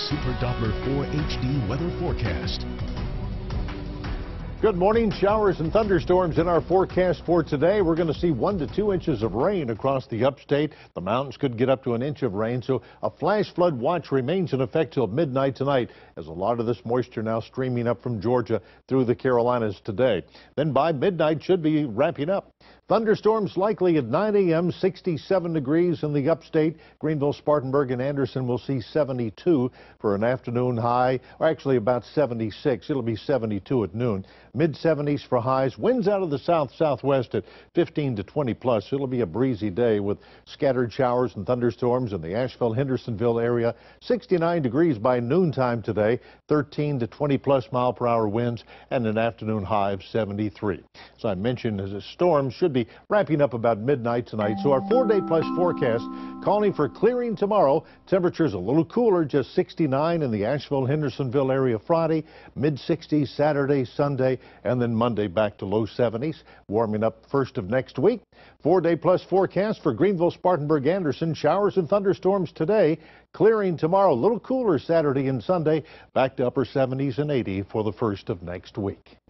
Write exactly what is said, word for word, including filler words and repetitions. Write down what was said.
Super Doppler four H D weather forecast. Good morning. Showers and thunderstorms in our forecast for today. We're going to see one to two inches of rain across the upstate. The mountains could get up to an inch of rain, so a flash flood watch remains in effect till midnight tonight, as a lot of this moisture now streaming up from Georgia through the Carolinas today. Then by midnight should be wrapping up. Thunderstorms likely at nine A M, sixty-seven degrees in the upstate. Greenville, Spartanburg, and Anderson will see seventy-two for an afternoon high, or actually about seventy-six. It'll be seventy-two at noon. mid seventies for highs. Winds out of the south-southwest at fifteen to twenty plus. It'll be a breezy day with scattered showers and thunderstorms in the Asheville-Hendersonville area. sixty-nine degrees by noontime today. thirteen to twenty plus mile per hour winds and an afternoon high of seventy-three. As I mentioned, as a storm should be wrapping up about midnight tonight. So our four-day plus forecast calling for clearing tomorrow. Temperatures a little cooler, just sixty-nine in the Asheville-Hendersonville area Friday, mid sixties Saturday, Sunday, and then Monday back to low seventies. Warming up first of next week. Four-day plus forecast for Greenville, Spartanburg, Anderson. Showers and thunderstorms today. Clearing tomorrow, a little cooler Saturday and Sunday. Back to upper seventies and eighty for the first of next week.